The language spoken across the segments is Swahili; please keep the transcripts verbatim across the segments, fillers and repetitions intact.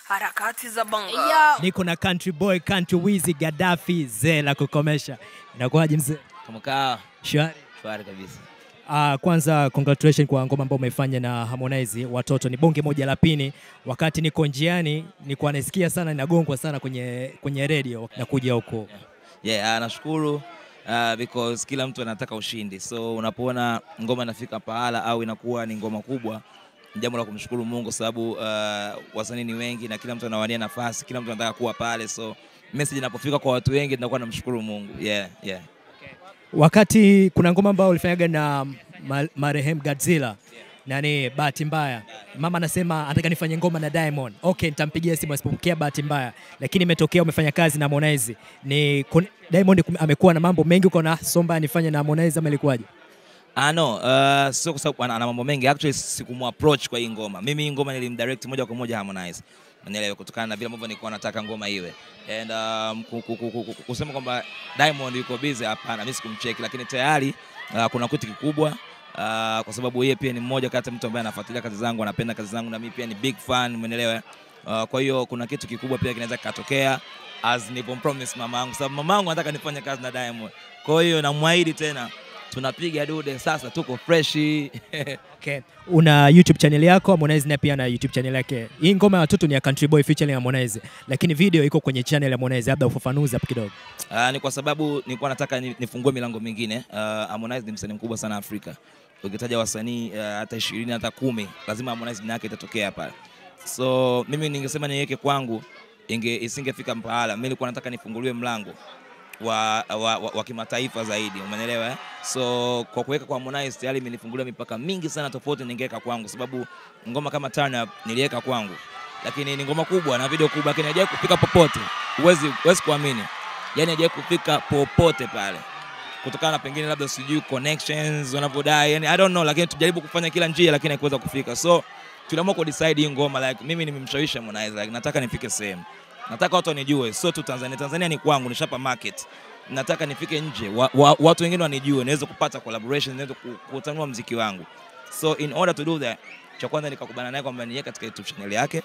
Harakati za bongo. Niko na Country Boy, Country Wizzy, Gaddafi, Zela kukomesha. Inakuaje mzee? Kama shwari. Shwari kabisa. Ah, uh, kwanza congratulations kwa ngoma ambayo umefanya na Harmonize Watoto. Ni bonge moja la pini. Wakati niko njiani nilikuwa nasikia sana inagongwa sana kwenye kwenye radio na kuja huko. Yeah, yeah, nashukuru uh, because kila mtu anataka ushindi. So unapoona ngoma inafika pahala au inakuwa ni ngoma kubwa, jambo la kumshukuru Mungu sababu uh, wasanii ni wengi na kila mtu anawania nafasi, kila mtu anataka kuwa pale. So message inapofika kwa watu wengi tunakuwa namshukuru Mungu. Yeah, yeah. Wakati kuna ngoma ambayo ulifanyaga na marehemu Godzilla, nani Bahati Mbaya, mama anasema anataka nifanye ngoma na Diamond. Okay, nitampigia simu asipokea Bahati Mbaya. Lakini imetokea umefanya kazi na Harmonize. Ni Diamond amekuwa na mambo mengi, uko na somba nifanye na Harmonize ama ilikuwaje? Ah no, uh, sio kwa sababu ana mambo mengi. Actually sikumapproach kwa hii ngoma. Mimi hii ngoma nilimdirect moja kwa moja Harmonize. Manielewe kutokana na vile ambavyo nilikuwa nataka ngoma iwe. And um, kusema kwamba Diamond yuko busy, hapana, mimi sikumcheki, lakini tayari uh, kuna kitu kikubwa uh, kwa sababu yeye pia ni mmoja kati ya mtu ambaye anafuatilia kazi zangu, anapenda kazi zangu na mimi pia ni big fan, umeelewa? Uh, kwa hiyo kuna kitu kikubwa pia kinaweza kutokea as nilivyopromise mamangu, sababu mamangu anataka nifanye kazi na Diamond. Kwa hiyo namwahidi tena tunapiga dude, sasa tuko fresh. Okay. Una YouTube channel yako, Harmonize na pia na YouTube channel yake. Hii ngoma ya Watoto ni ya Country Boy featuring Harmonize, lakini video iko kwenye channel ya Harmonize. Labda ufafanuzi hapo kidogo. Uh, ni kwa sababu nilikuwa nataka nifungue milango mingine. Uh, Harmonize ni msanii mkubwa sana Afrika. Ukitaja wasanii uh, hata ishirini hata kumi, lazima Harmonize jina yake itatokea pale. So mimi ningesema niweke kwangu inge isingefika mpahala. Mimi nilikuwa nataka nifunguliwe mlango wa wa, wa, wa kimataifa zaidi, umeelewa eh? So kwa kuweka kwa Harmonize tayari imenifungulia mipaka mingi sana tofauti ningeweka kwangu, sababu ngoma kama Turn Up niliweka kwangu, lakini ni ngoma kubwa na video kubwa, lakini haijawahi kufika popote. Uwezi uwezi kuamini, yani haijawahi kufika popote pale, kutokana na pengine labda sijui connections wanavodai, yani I don't know, lakini tujaribu kufanya kila njia lakini haikuweza kufika. So tuliamua ku decide hii ngoma, like mimi nimemshawishi Harmonize, like nataka nifike sehemu, nataka watu wanijue, so tu Tanzania. Tanzania ni kwangu, nishapa market, nataka nifike nje, wa, wa, watu wengine wanijue, niweze kupata collaboration, niweze kutanua muziki wangu. So in order to do that, cha kwanza nikakubana naye kwamba niweke katika YouTube channel yake,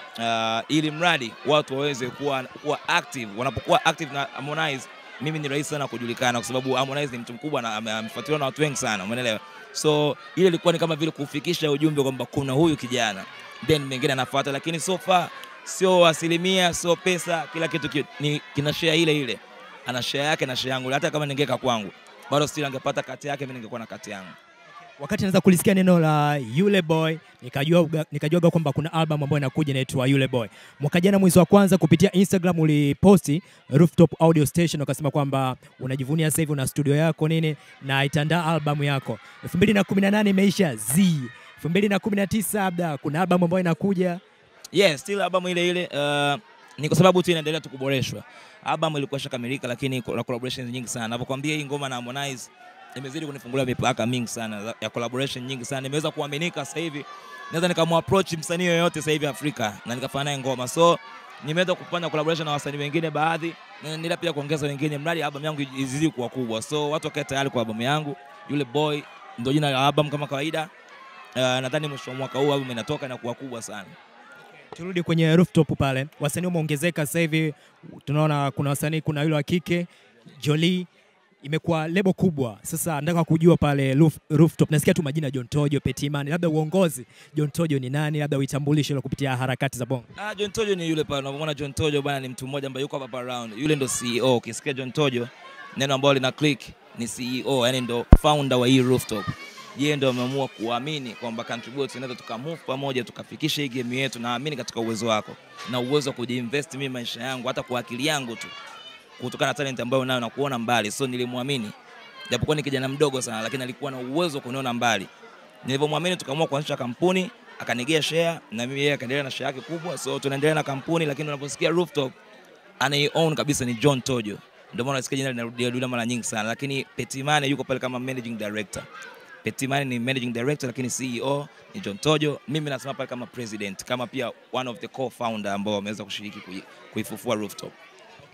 uh, ili mradi watu waweze kuwa kuwa active. Wanapokuwa active na Harmonize, mimi ni rahisi sana kujulikana, kwa sababu Harmonize ni mtu mkubwa na amefuatiliwa na watu wengi sana, umeelewa? So ile ilikuwa ni kama vile kufikisha ujumbe kwamba kuna huyu kijana, then mengine anafuata, lakini so far sio asilimia, sio pesa, kila kitu ki, ni kina share ile ile. Ana share yake na share yangu. Hata kama ningeka kwangu, bado still angepata kati yake, mimi ningekuwa na kati yangu. Wakati naanza kulisikia neno la Yule Boy, nikajua nikajua kwamba kuna album ambayo inakuja inaitwa Yule Boy. Mwaka jana mwezi wa kwanza kupitia Instagram uliposti Rooftop Audio Station, ukasema kwamba unajivunia sasa hivi una studio yako nini na itaandaa album yako. elfu mbili na kumi na nane imeisha, Z. elfu mbili na kumi na tisa labda kuna album ambayo inakuja. Yes, still album ile ile. Uh, ni kwa sababu tu inaendelea tu kuboreshwa. Album ilikuwa shakamilika, lakini la collaborations nyingi sana. Ninapokuambia hii ngoma na Harmonize imezidi kunifungulia mipaka mingi sana ya collaboration nyingi sana. Nimeweza kuaminika sasa hivi, naweza nikamapproach msanii yoyote sasa hivi Afrika na nikafanya naye ngoma. So nimeweza kufanya collaboration na wasanii wengine baadhi, na nila pia kuongeza wengine, mradi album yangu izidi kuwa kubwa. So watu wakae tayari kwa album yangu. Yule Boy ndio jina la album kama kawaida. Uh, nadhani mwisho wa mwaka huu album inatoka na kuwa kubwa sana. Turudi kwenye Rooftop pale. Wasanii wameongezeka sasa hivi. Tunaona kuna wasanii, kuna yule wa kike Jolie, imekuwa lebo kubwa. Sasa nataka kujua pale roof, Rooftop nasikia tu majina John Tojo, Petimani, labda uongozi John Tojo ni nani, labda uitambulishe ile kupitia harakati za bongo. Ah, John Tojo ni yule pale. Unamwona John Tojo bwana, ni mtu mmoja ambaye yuko hapa around. Yule ndo C E O. Ukisikia John Tojo, neno ambalo lina click ni C E O, yani ndo founder wa hii Rooftop. Yeye ndo ameamua kuamini kwamba Country Boy tunaweza tukamove pamoja tukafikisha hii game yetu. Naamini katika uwezo wako na uwezo wa kujiinvest mimi maisha yangu, hata kwa akili yangu tu, kutokana na talent ambayo nayo na kuona mbali. So nilimwamini, japokuwa ni kijana mdogo sana, lakini alikuwa na uwezo wa kuniona mbali. Nilipomwamini tukaamua kuanzisha kampuni, akanigea share na mimi yeye akaendelea na share yake kubwa. So tunaendelea na kampuni, lakini unaposikia Rooftop anai-own kabisa ni John Tojo. Ndio maana unasikia jina linarudia rudia mara nyingi sana, lakini Petimani yuko pale kama managing director. Petimani ni managing director, lakini C E O ni John Tojo. Mimi nasema pale kama president, kama pia one of the co-founder ambao wameweza kushiriki kuifufua Rooftop.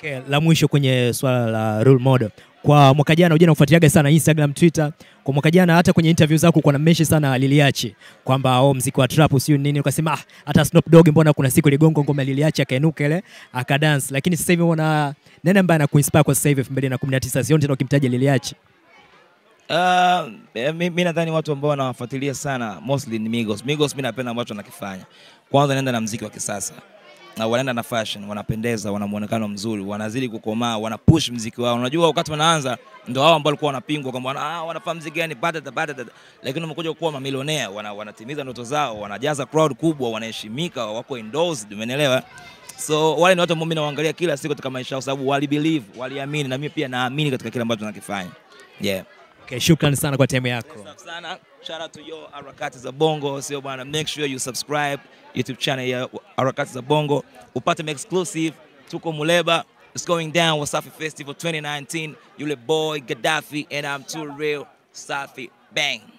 Okay, la mwisho kwenye swala la role model. Kwa mwaka jana unajua nafuatiliaga sana Instagram, Twitter. Kwa mwaka jana hata kwenye interview zako kuna mention sana Liliachi kwamba oh, muziki wa trap sio nini, ukasema ah, hata Snoop Dogg mbona kuna siku iligongo ngoma Liliachi akainuka ile akadance, lakini sasa hivi unaona nani ambaye anakuinspire kwa sasa hivi elfu mbili na kumi na tisa sioni tena ukimtaja Liliachi? Uh, mimi nadhani watu ambao wanawafuatilia sana mostly ni Migos. Migos mimi napenda ambacho anakifanya. Kwanza naenda na muziki wa kisasa. Na wanaenda na fashion, wanapendeza, wana muonekano mzuri, wanazidi kukomaa, wana push muziki wao. Unajua wakati wanaanza ndio hao ambao walikuwa wanapingwa kwamba ah, wanafanya muziki gani bada bada, lakini wamekuja kuwa mamilionea, wana, wanatimiza ndoto zao, wanajaza crowd kubwa, wanaheshimika, wako endorsed, umeelewa? So wale ni watu ambao mimi nawaangalia kila siku katika maisha yao, sababu wali believe, waliamini, na mimi pia naamini katika kile ambacho tunakifanya. Yeah. Okay, shukrani sana kwa time yako. Yes, sana. Shout out to your Harakati za Bongo. Sio bwana, make sure you subscribe YouTube channel ya Harakati za Bongo. Upate exclusive. Tuko Muleba. It's going down Wasafi Festival twenty nineteen. Yule boy Gaddafi and I'm too real. Safi. Bang.